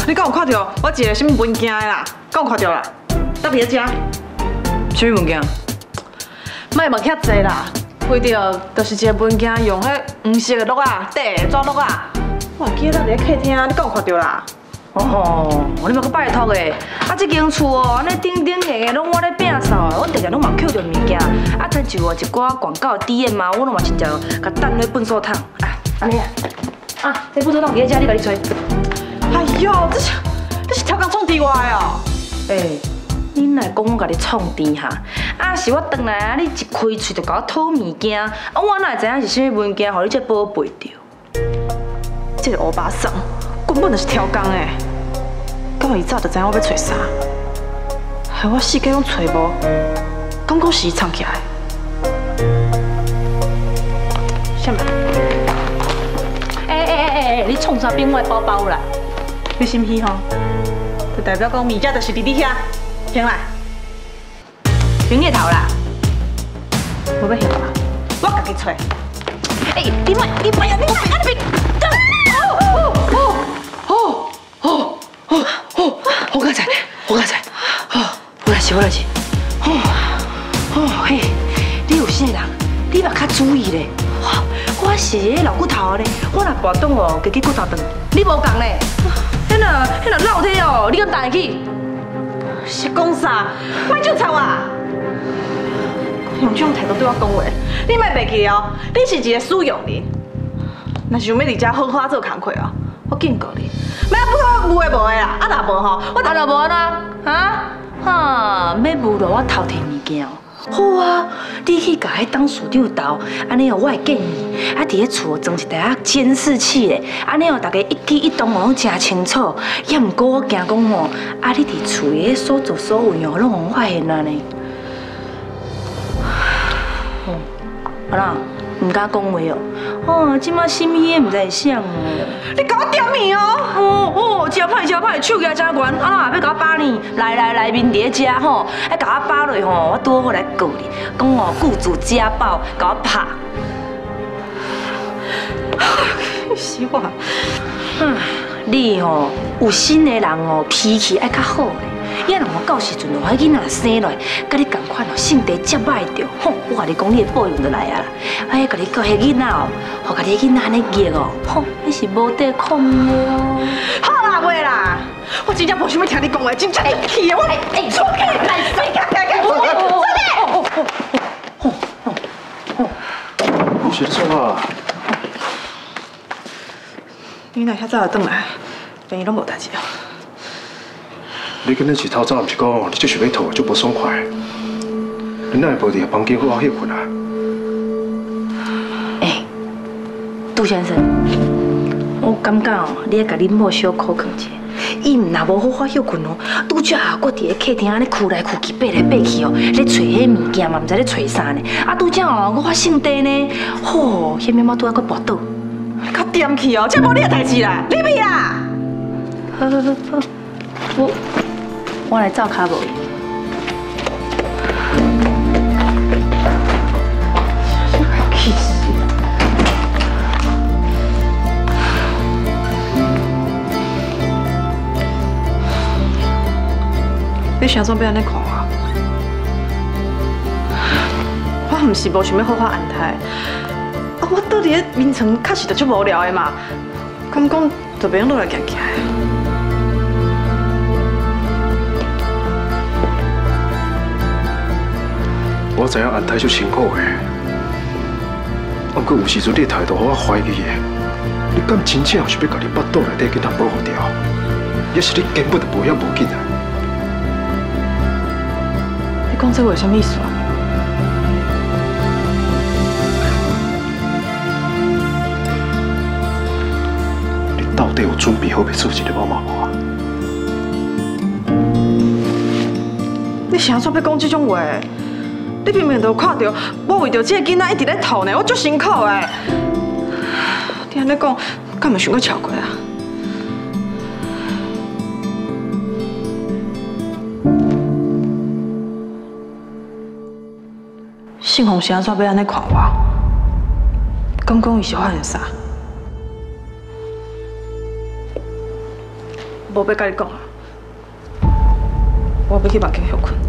你敢有看到我一个什么文件的啦？敢有看到啦？搭伫遐食？ 什么物件？ 莫问遐济啦，为着就是一个文件用迄黄色的录啊，底纸录啊。我记得咱伫客厅，你敢有看到啦？ 哦，你嘛搁拜托的，啊，这间厝哦，安尼顶顶下下拢我咧摒扫的，我常常拢嘛捡着物件，啊，亲像一寡广告的 DM 啊，我拢嘛直接甲等咧粪扫桶，啊，安尼啊，啊，这粪扫桶伫遮，你家己吹。 哎呦，这是超工创伫我的哦。 诶，你若讲我甲你创甜哈，啊，是我转来啊，你一开喙就甲我讨物件，啊，我哪会知影是啥物文件，互你这宝贝着？ 这个乌巴桑根本就是挑工的，到伊早就知影我要找啥，害我四界拢找无，敢讲是伊藏起来？什么？ 你创啥变我的包包啦？ 你心虚吼？就代表讲物件就是伫你遐，行来， 平日头啦。 无要行啦，我家己找。 你莫啊！你别，我刚才，我来是，嘿，你有啥人？你嘛较注意咧。我是迄老骨头咧，我若跋倒哦，家己骨头断，你无共咧。迄老体哦，你敢带去？ 是讲啥？莫就吵啊！用这种态度对我讲话，你莫袂记哦，你是一个使用人。若想要伫遮好好做工课哦，我警告你，莫不我有诶无诶啦，啊若无吼，我若无啦，哈，要侮辱我偷摕物件哦。好啊，你去甲迄董事长斗，安尼哦，我会建议，啊，伫咧厝装一台监视器咧，安尼哦，大家一举一动哦拢真清楚。也毋过我惊讲哦，啊，你伫厝诶所作所为哦，拢互发现啊呢。好啦，唔敢讲话哦。即摆心意也唔知会啥哦。 你甲我刁面哦！ 真歹，手举真悬，啊，要甲我巴你，来面伫遮吼，还甲我巴落吼，我拄好来告你，讲哦雇主家暴，甲我拍。 死我！ 你吼有心的人哦，脾气爱较好咧。也人哦，到时阵哦，迄囡仔生落来，甲你同款哦，性地接歹着，吼，我甲你讲，你的报应就来啊啦！哎，甲你教迄囡仔哦，互甲你囡仔安尼虐哦，吼，你是无得抗的哦。 好啦，袂啦，我真正无想要听你讲话，真正气的我。出去！来，出去！ 你是咧创啥？ 你若遐早就转来，便伊拢无代志哦。 你今日是透早，毋是讲你这想要吐，就无爽快。你哪会无伫房间好好休困啊？ 杜先生，我感觉哦，你爱甲恁某小可劝一下。伊若无好好休困哦，拄则啊，我伫咧客厅安尼哭来哭去，爬来爬去哦，咧找迄物件嘛，毋知咧找啥呢。啊，拄则哦，我发性地呢，吼，迄面包拄仔搁跋倒。 你较点去哦，这无你的代志啦，你咪啦。 好，我来照卡无。 气死！你想怎要安尼看我？我毋是无想要好好安泰，啊，我倒伫咧眠床，确实就足无聊的嘛。敢讲就袂用落来行起来。 我知影安泰足辛苦的，不过有时阵你的态度，我怀疑的，你敢真正是要把你腹肚内底囡仔保护掉，也是你根本就无遐无紧啊？ 你讲这话什么意思啊？ 你到底有准备好要做一个某嘛无啊？ 你是安怎要讲这种话？你明明就看到我为着这个囡仔一直咧吐呢，我足辛苦的。你安尼讲，敢会想过超过啊？信宏是安怎要安尼看我？敢讲伊是发现啥？ 无要甲你讲啊，我要去房间休困。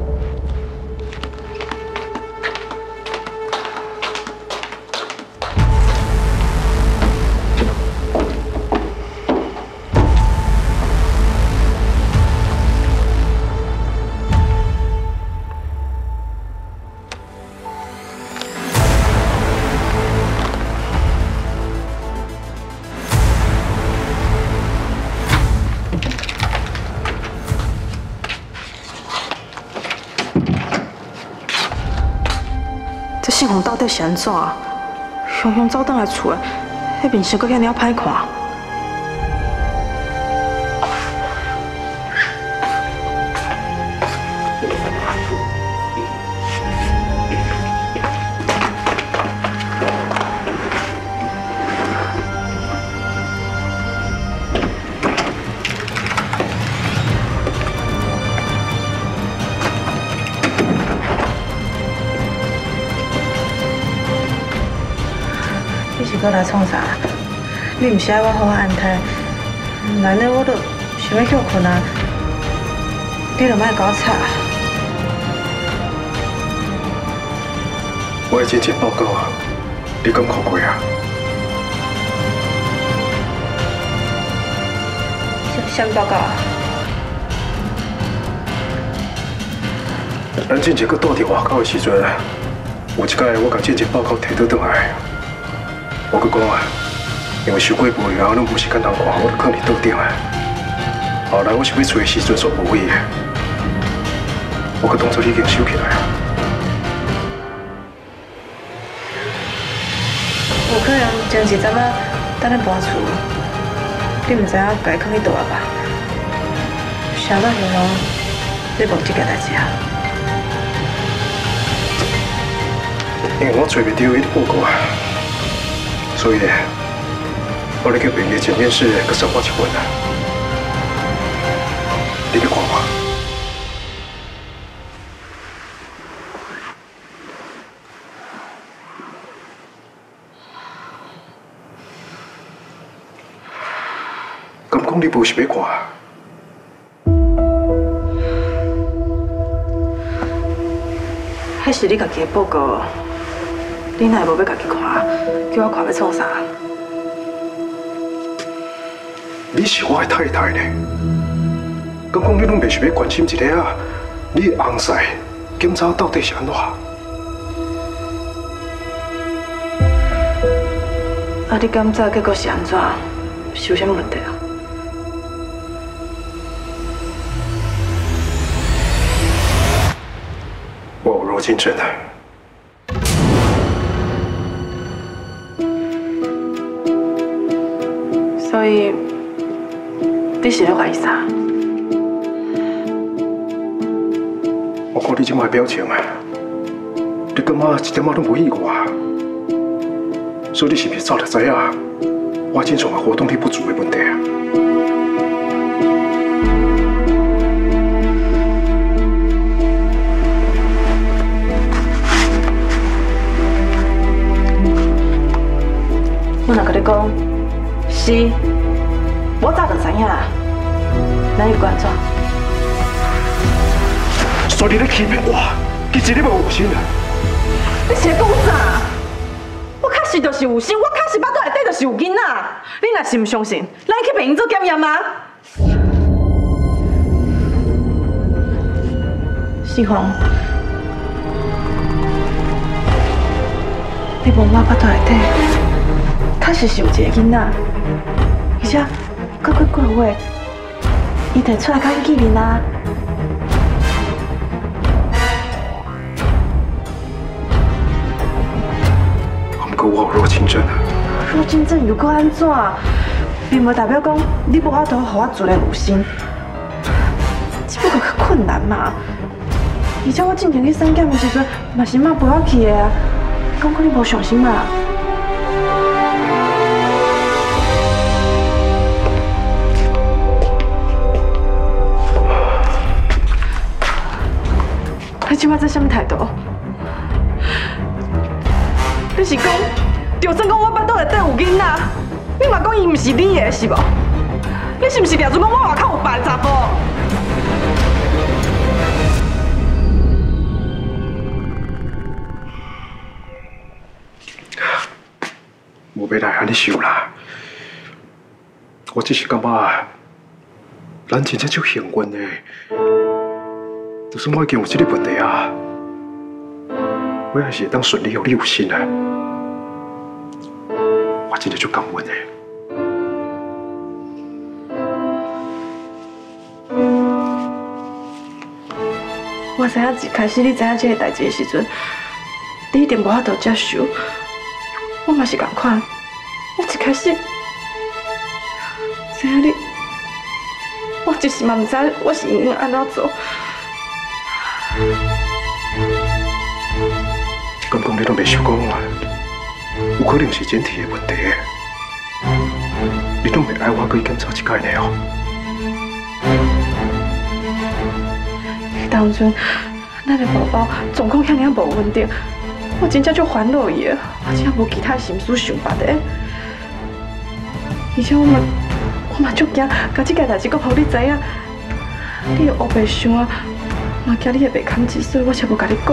这信封到底是安怎？雄雄走倒来厝的，迄面色阁遐尔歹看。你是搁来创啥？你毋是爱我好好安泰，内底我都想要休困啊，你就莫搞吵。 我的精神报告啊，你敢看过啊？ 啥物报告啊？ 咱之前搁住伫外口的时阵，有一摆我甲精神报告摕倒转来。 我搁讲啊，因为收过无然后拢无时间通看，我就放伫桌顶啊。后来我想要找的时阵煞无伊，我搁当作你已经收起来啊。 有可能前一阵仔等你搬厝，你毋知影家放去倒啊吧？想到形容你无这件代志啊？ 因为我找袂到伊的报告啊。 所以，我来叫病历前面室搁送我一份啊，你去看看。敢讲你无想要看？ 迄是你家己的报告。 你哪会无要家己看？叫我看要创啥？ 你是我的太太呢，敢讲你拢袂想要关心一下啊？你的翁婿检查到底是安怎？ 啊，你检查结果是安怎？是有啥问题啊？ 我有弱精症啊。 所以，你是咧怀疑啥？ 我看你即摆表情啊，你感觉一点仔都无意外，所以你是毋是早就知影我正常的活动力不足的问题啊？ 我若甲你讲。 是，我早就知影啦。那又安怎？ 所以你咧欺骗我，其实你无有心啊！ 你是讲啥？我确实就是有心，我确实巴肚内底就是有囡仔。你若是唔相信，咱去病院做检验啊！世宏，你无我巴肚内底，确实是有一个囡仔。 而且，过几个月，伊就出来甲你见面啦。 不过我有弱精症啊。 弱精症又搁安怎？并无代表讲你无法度互我自然有心，只不过较困难嘛。而且我进前去产检的时阵，嘛是妈陪我去的啊。讲你无上心嘛？ 你即摆这什么态度？你是讲，就算讲我巴肚内底有囡仔，你嘛讲伊毋是你的，是无？ 你是不是抓住讲我外口有别的查甫？ 无要来安尼想啦，我只是感觉，咱真正足幸运的，就算我已经有这个问题啊，我还是会当顺利让你有心啊，我真的足感恩的。 我知影一开始你知影这个代志的时阵，你一定无法度接受。我嘛是共款，我一开始知影你，我一时嘛唔知我是应该安怎做。 敢讲你都袂想讲啊？有可能是整体的问题，你都袂爱我去检查一解呢哦。 当阵，咱的宝宝状况遐尔无稳定，我真正足烦恼伊的，我真正无其他心思想别的。而且我嘛足惊，甲这件代志搁互你知影，你会黑白想啊，嘛惊你会袂堪气，所以我才无甲你讲。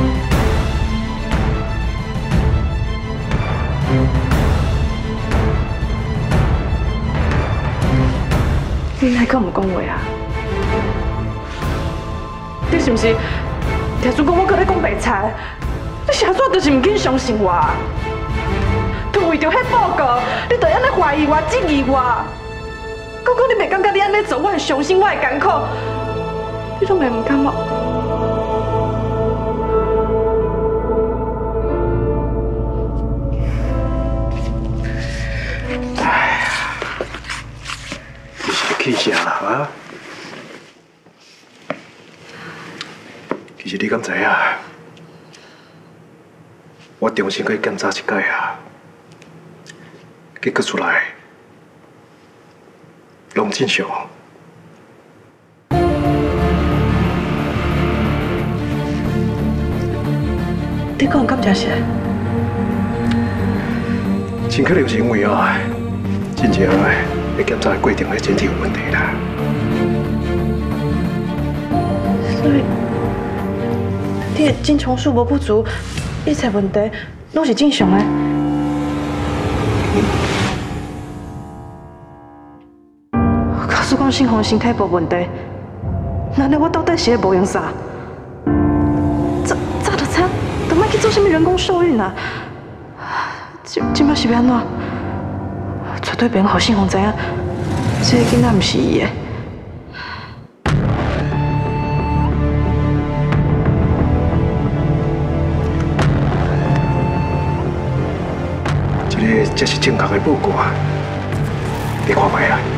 你哪个唔讲话啊？你是不是听说讲我搁咧讲白菜？你是安怎就是唔肯相信我？就为着迄报告，你就安尼怀疑我、质疑我？讲你袂感觉你安尼做，我会伤心，我会艰苦，你都袂唔感觉？ 哎呀，你是气啥啦啊？其实你敢知影？我重新去检查一解啊，结果出来拢正常。 你讲感觉是？ 真可能是因为啊，真正会检查的过程的整体有问题啦。 所以，你的精虫数无不足，一切问题拢是正常的。假使讲信宏身体无问题，那我到底是在无用啥？早就知，都莫去做什么人工受孕啊！今摆是要安怎？绝对别让信宏知影，这个囡仔唔是伊的。 这是正确的报告啊！你看卖啊！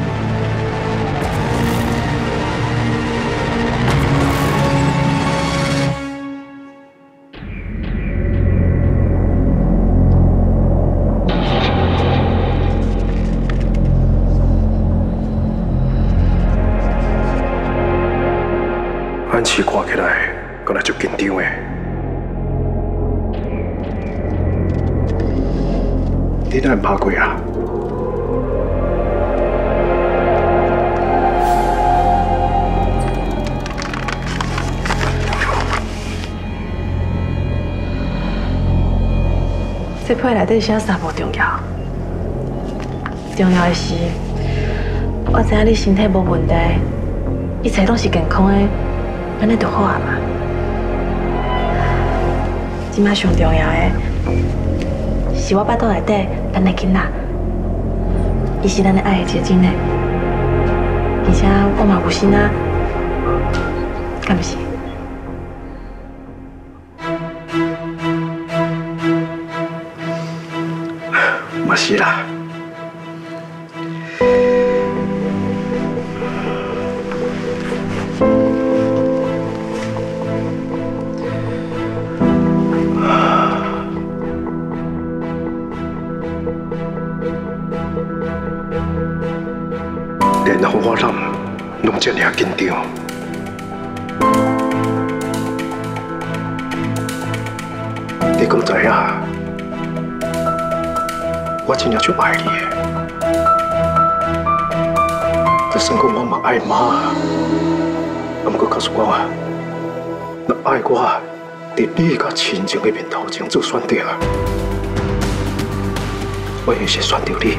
安市看起来，敢若足紧张的。你哪会怕过啊？ 这批内底啥啥无重要，重要的是，我知影你身体无问题，一切拢是健康的，安尼就好啊嘛。今摆上重要的，是我巴肚内底咱的囡仔，伊是咱的爱的结晶呢，而且我嘛有心啊，敢不是？ 嘛是啦。连好我人拢这么紧张，你敢知影？我真正就爱你的。 算讲我嘛爱妈啊，不过告诉我啊，若爱我，伫你甲亲情的面头前做选择，我会是选择你。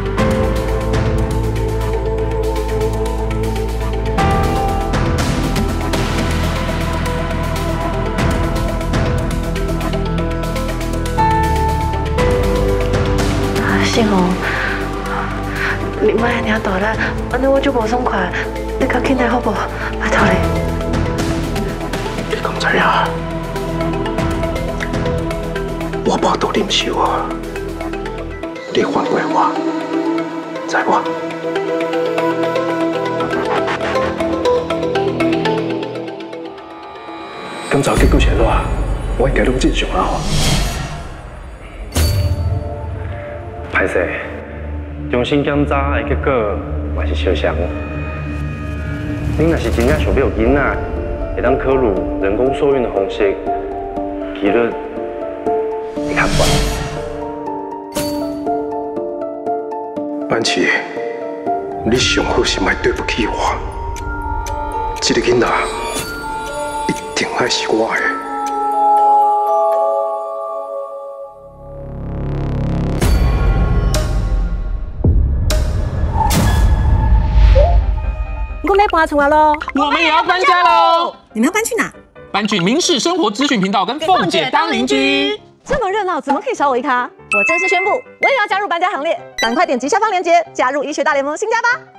信宏，你莫安尼啊大力，安尼我就无爽快。你较紧来好不？拜托你。 你敢知影？我无多忍受啊！你放过我，知无？今朝结果是怎？我应该拢正常啦吼。 歹势，重新检查的结果嘛是相像。恁若是真正想要有囡仔，会当考虑人工受孕的方式，几率会较悬。 班奇，你上好是莫对不起我。这个囡仔一定爱是我的。 我们要搬出来喽！ 我们也要搬家喽！ 你们要搬去哪？ 搬去民视生活资讯频道，跟凤姐当邻居。 这么热闹，怎么可以少我一咖？我正式宣布，我也要加入搬家行列！赶快点击下方链接，加入医学大联盟新家吧！